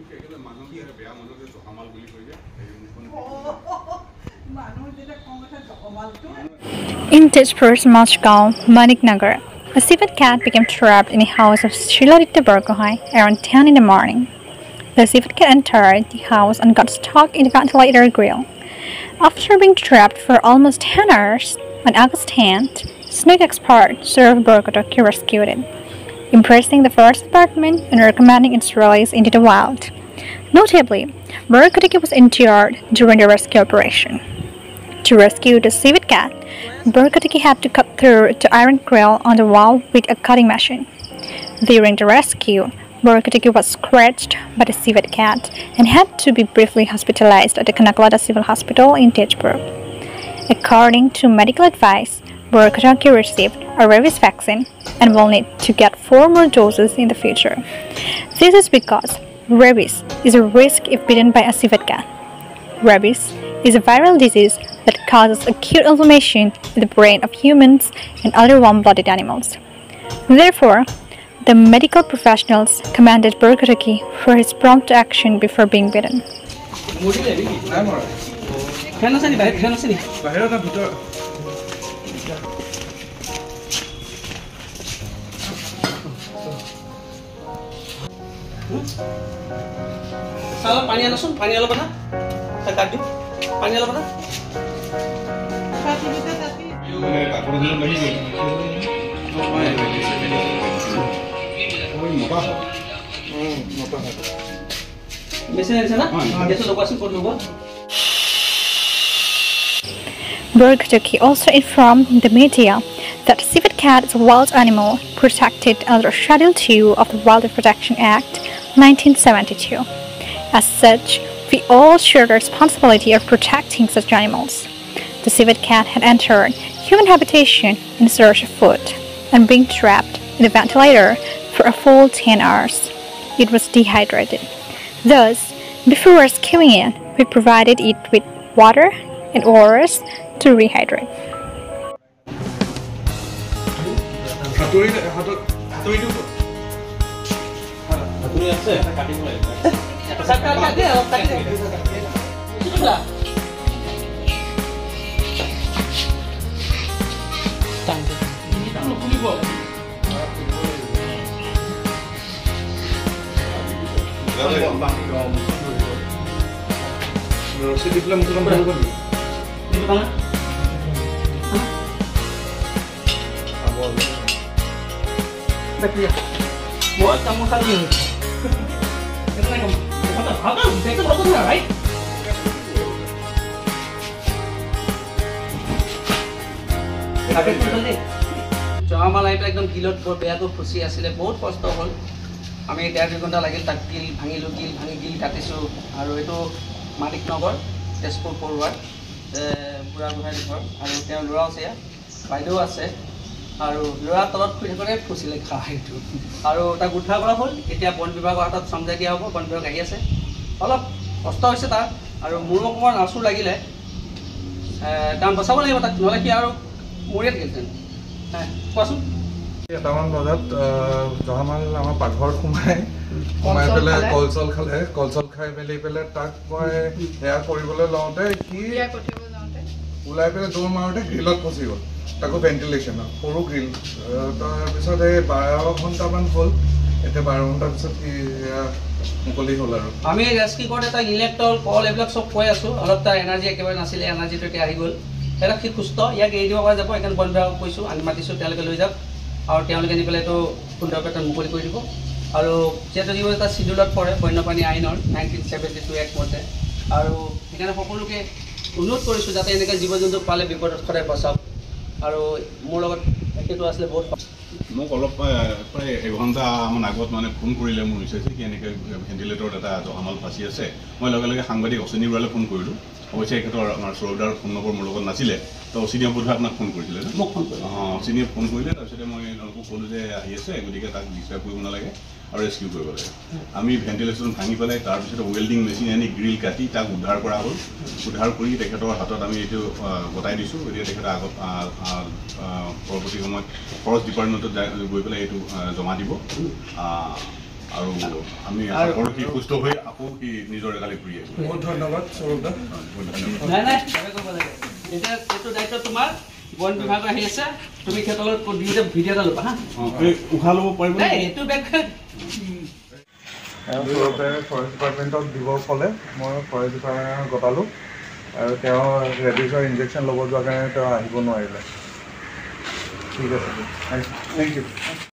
In Tejpur's Machgaon, Maniknagar, a civet cat became trapped in a house of Sriladitya Bargohain around 10 in the morning. The civet cat entered the house and got stuck in the ventilator grill. After being trapped for almost 10 hours, on August 10th, snake expert Saurav Borkotaki rescued it, impressing the forest department and recommending its release into the wild. Notably, Borkotaki was injured during the rescue operation. To rescue the civet cat, Borkotaki had to cut through the iron grill on the wall with a cutting machine. During the rescue, Borkotaki was scratched by the civet cat and had to be briefly hospitalized at the Kanaklada Civil Hospital in Tejpur. According to medical advice, Borkotaki received a rabies vaccine and will need to get 4 more doses in the future. This is because rabies is a risk if bitten by a civet cat. Rabies is a viral disease that causes acute inflammation in the brain of humans and other warm-blooded animals. Therefore, the medical professionals commended Borkotaki for his prompt action before being bitten. Borkotaki also informed the media that civet cat is a wild animal protected under Schedule 2 of the Wildlife Protection Act 1972. As such, we all share the responsibility of protecting such animals. The civet cat had entered human habitation in search of food and being trapped in the ventilator for a full 10 hours. It was dehydrated. Thus, before rescuing it, we provided it with water and ORS to rehydrate. আমাৰ life একদম গিলত বৰ বেয়াকৈ ফুচি আছিলে বহুত কষ্ট হ'ল আমি 1.5 ঘণ্টা লাগিল তাক গিল ভাঙি গিল কাটিছোঁ আৰু এইটো মানিকনগৰ তেজপুৰ পৰুৱাৰ বুঢ়া গোহাঁইৰ ঘৰ আৰু তেওঁ ল'ৰা আছে বাইদেউ আছে আৰু ল'ৰা তলত শুই থাকোঁতে ফুচিলে খা সেইটো আৰু তাক উদ্ধাৰ কৰা হ'ল এতিয়া বন বিভাগৰ হাতত চমজাই দিয়া হ'ব বন বিভাগ আহি আছে অলপ কষ্ট হৈছে তাৰ আৰু মোৰ অকণমান আঁচু লাগিলে কাৰণ বচাব লাগিব তাক নহ'লে কি আৰু মৰিয়ে থাকিলহেঁতেন কোৱাচোন এটামান বজাত জহামাল আমাৰ পাকঘৰত সোমাই পেলাই কলচল খাই মেলি পেলাই তাক মই সেয়া কৰিবলৈ লওঁতে সি ওলাই পেলাই দৌৰ মাৰোঁতে গ্ৰিলত ফচি গ'ল তাকো ভেণ্টিলেশ্যনত সৰু গ্ৰিল তাৰপিছত এই 12 ঘণ্টামান হ'ল এতিয়া 12 ঘণ্টাৰ পিছত সি মুকলি হ'ল আৰু আমি ৰেস্কিউ কৰোঁতে তাক ইলেক্ট্ৰল কল এইবিলাক চব কৈ আছোঁ অলপ তাৰ এনাৰ্জি একেবাৰে নাছিলে এনাৰ্জিটো এতিয়া আহি গ'ল সেইবিলাক সি সুস্থ ইয়াক এৰি দিব পৰা যাব সেইকাৰণে বন বিভাগক কৈছোঁ আমি মাতিছোঁ তেওঁলোকে লৈ যাওক আৰু তেওঁলোকে নি পেলাই এইটো সুন্দৰকৈ তাত মুকলি কৰি দিব আৰু যিহেতু যিবোৰ এটা চিডিউলত পৰে বন্যপ্ৰাণী আইনৰ 1972 এক্ট মতে আৰু সেইকাৰণে সকলোকে অনুৰোধ কৰিছোঁ যাতে এনেকৈ জীৱ জন্তু পালে বিপদত সদায় বচাওক আৰু মোৰ লগত সেইটো আছিলে বহুত মোক অলপ প্ৰায় 1 ঘণ্টামান আগত মানে ফোন কৰিলে মোৰ ৰিচাৰ্জে কি এনেকৈ ভেণ্টিলেটৰত এটা জহামাল ফাঁচি আছে মই লগে লগে সাংবাদিক অচিনী বৰালৈ ফোন কৰিলোঁ অৱশ্যে এখেতৰ আমাৰ সৌৰভদাৰ ফোন নম্বৰ মোৰ লগত নাছিলে তো অচিনীয়ে বোধহয় আপোনাক ফোন কৰিছিলে মোক ফোন কৰিলে অচিনীয়ে ফোন কৰিলে তাৰপিছতে মই তেওঁলোকক ক'লোঁ যে আহি আছে গতিকে তাক ডিষ্টাৰ্ব কৰিব নালাগে আৰু ৰেস্কিউ কৰিব লাগে আমি ভেণ্টিলেশ্যন ভাঙি পেলাই তাৰপিছতে ৱেল্ডিং মেচিন আনি গ্ৰিল কাটি তাক উদ্ধাৰ কৰা হ'ল উদ্ধাৰ কৰি তেখেতৰ হাতত আমি এইটো গতাই দিছোঁ গতিকে তেখেতে আগত পৰৱৰ্তী সময়ত ফৰেষ্ট ডিপাৰ্টমেণ্টত গৈ পেলাই এইটো জমা দিব আৰু আমি আশা কৰোঁ সি সুস্থ হৈ আকৌ সি নিজৰ একালি ঘূৰি আহিব। বহুত ধন্যবাদ স্বৰূপ দা। বহুত ধন্যবাদ। নাই নাই কৰিব লাগে এতিয়া এইটো দায়িত্ব তোমাৰ বন বিভাগ আহি আছে তুমি খেতলত দিওঁতে ভিডিঅ' এটা ল'বা হা উশাহ ল'ব পাৰিব এইটো বেগ স্বৰূপে ফৰেষ্ট ডিপাৰ্টমেণ্টক দিব ক'লে মই ফৰেষ্ট ডিপাৰ্টমেণ্টত গতালোঁ আৰু তেওঁ ৰেবিছৰ ইনজেকশ্যন ল'ব যোৱাৰ কাৰণে তেওঁ আহিব নোৱাৰিলে। ঠিক আছে থেংক ইউ।